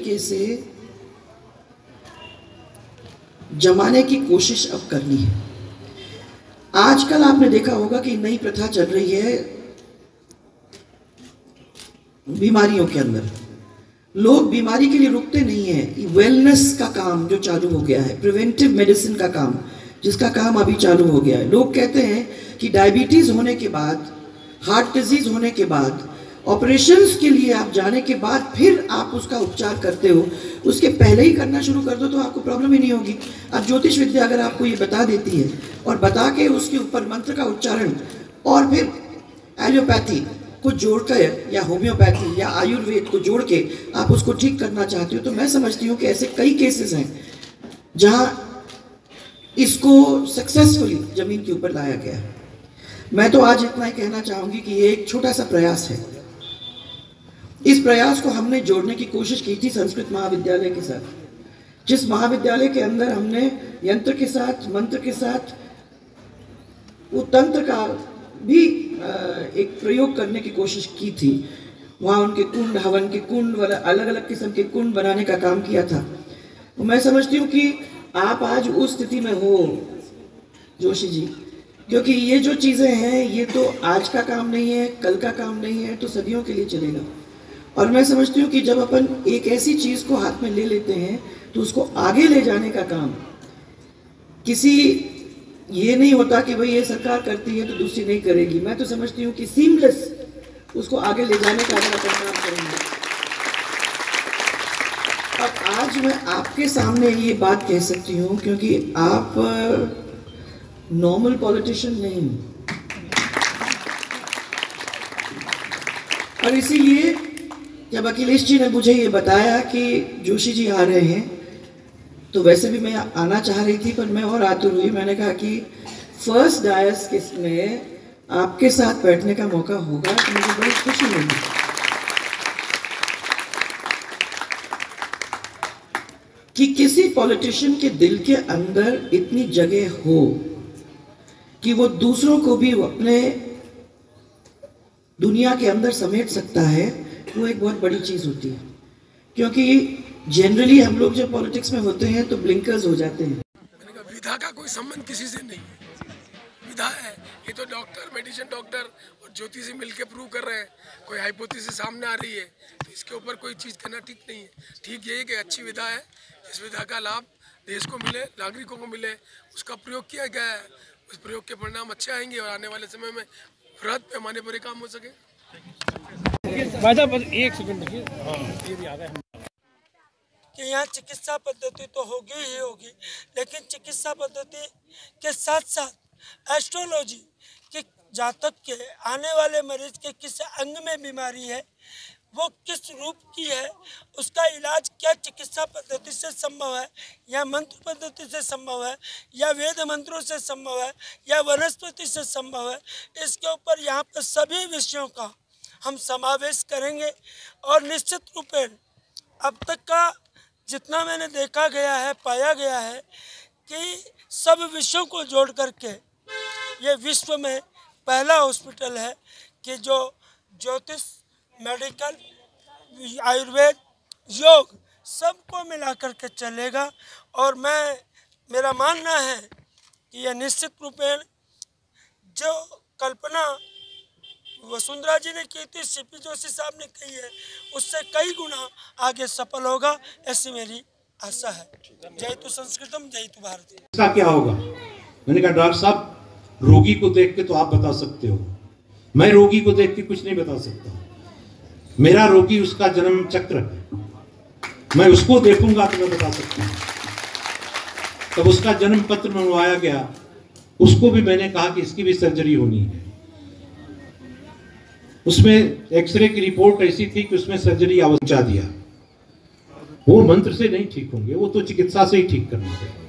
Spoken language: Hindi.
तरीके से जमाने की कोशिश अब करनी है। आजकल आपने देखा होगा कि नई प्रथा चल रही है बीमारियों के अंदर। लोग बीमारी के लिए रुकते नहीं हैं। वेलनेस का काम जो चालू हो गया है, प्रिवेंटिव मेडिसिन का काम, जिसका काम अभी चालू हो गया है। लोग कहते हैं कि डायबिटीज होने के बाद, हार्ट डिजीज होने के बाद, ऑपरेशंस के लिए आप जाने के बाद फिर आप उसका उपचार करते हो, उसके पहले ही करना शुरू कर दो तो आपको प्रॉब्लम ही नहीं होगी। अब ज्योतिष विद्या अगर आपको ये बता देती है और बता के उसके ऊपर मंत्र का उच्चारण और फिर एलोपैथी को जोड़कर या होम्योपैथी या आयुर्वेद को जोड़ के आप उसको ठीक करना चाहते हो, तो मैं समझती हूँ कि ऐसे कई केसेस हैं जहाँ इसको सक्सेसफुली जमीन के ऊपर लाया गया है। मैं तो आज इतना ही कहना चाहूँगी कि ये एक छोटा सा प्रयास है। इस प्रयास को हमने जोड़ने की कोशिश की थी संस्कृत महाविद्यालय के साथ, जिस महाविद्यालय के अंदर हमने यंत्र के साथ, मंत्र के साथ, वो तंत्र का भी एक प्रयोग करने की कोशिश की थी। वहाँ उनके कुंड, हवन के कुंड, अलग अलग किस्म के कुंड बनाने का काम किया था। तो मैं समझती हूँ कि आप आज उस स्थिति में हो जोशी जी, क्योंकि ये जो चीज़ें हैं ये तो आज का काम नहीं है, कल का काम नहीं है, तो सदियों के लिए चलेगा। और मैं समझती हूँ कि जब अपन एक ऐसी चीज़ को हाथ में ले लेते हैं तो उसको आगे ले जाने का काम किसी ये नहीं होता कि भाई ये सरकार करती है तो दूसरी नहीं करेगी। मैं तो समझती हूँ कि सीमलेस उसको आगे ले जाने का अगर अपन काम करेंगे। अब आज मैं आपके सामने ये बात कह सकती हूँ क्योंकि आप नॉर्मल पॉलिटिशियन नहीं, और इसीलिए जब अखिलेश जी ने मुझे ये बताया कि जोशी जी आ रहे हैं, तो वैसे भी मैं आना चाह रही थी पर मैं और आतुर हुई। मैंने कहा कि फर्स्ट डायस किस में आपके साथ बैठने का मौका होगा तो मुझे बड़ी खुशी मिली। कि किसी पॉलिटिशियन के दिल के अंदर इतनी जगह हो कि वो दूसरों को भी अपने दुनिया के अंदर समेट सकता है, वो एक बहुत बड़ी चीज़ होती है। क्योंकि जनरली हम लोग जब पॉलिटिक्स में होते हैं तो ब्लिंकर्स हो जाते हैं। मैंने कहा विधा का कोई संबंध किसी से नहीं है। विधा है ये तो डॉक्टर, मेडिसिन डॉक्टर और ज्योतिषी मिलके प्रूव कर रहे हैं। कोई हाइपोथेसिस सामने आ रही है तो इसके ऊपर कोई चीज़ कहना ठीक नहीं है। ठीक यही कि अच्छी विधा है, इस विधा का लाभ देश को मिले, नागरिकों को मिले, उसका प्रयोग किया गया है। उस प्रयोग के परिणाम अच्छे आएंगे और आने वाले समय में बृहद पैमाने पर काम हो सके। एक सेकंड देखिए, ये भी आ गए कि यहाँ चिकित्सा पद्धति तो होगी ही होगी, लेकिन चिकित्सा पद्धति के साथ साथ एस्ट्रोलॉजी कि जातक के आने वाले मरीज के किस अंग में बीमारी है, वो किस रूप की है, उसका इलाज क्या चिकित्सा पद्धति से संभव है या मंत्र पद्धति से संभव है या वेद मंत्रों से संभव है या वनस्पति से संभव है, इसके ऊपर यहाँ पर सभी विषयों का हम समावेश करेंगे। और निश्चित रूप में अब तक का जितना मैंने देखा गया है, पाया गया है कि सब विषयों को जोड़ करके ये विश्व में पहला हॉस्पिटल है कि जो ज्योतिष, मेडिकल, आयुर्वेद, योग सबको मिला करके चलेगा। और मेरा मानना है कि यह निश्चित रूप में जो कल्पना वसुंधरा जी ने की थी, सीपी जोशी साहब ने कही है, उससे कई गुना आगे सफल होगा, ऐसी मेरी आशा है। जय तु संस्कृतम, जय तु भारती। इसका क्या होगा? मैंने कहा डॉक्टर साहब, रोगी को देख के तो आप बता सकते हो, मैं रोगी को देख के कुछ नहीं बता सकता। मेरा रोगी उसका जन्म चक्र है, मैं उसको देखूंगा तो मैं बता सकता हूँ। तब उसका जन्म पत्र मंगवाया गया, उसको भी मैंने कहा कि इसकी भी सर्जरी होनी है। उसमें एक्सरे की रिपोर्ट ऐसी थी कि उसमें सर्जरी आवश्यक दिया। वो मंत्र से नहीं ठीक होंगे, वो तो चिकित्सा से ही ठीक करना है।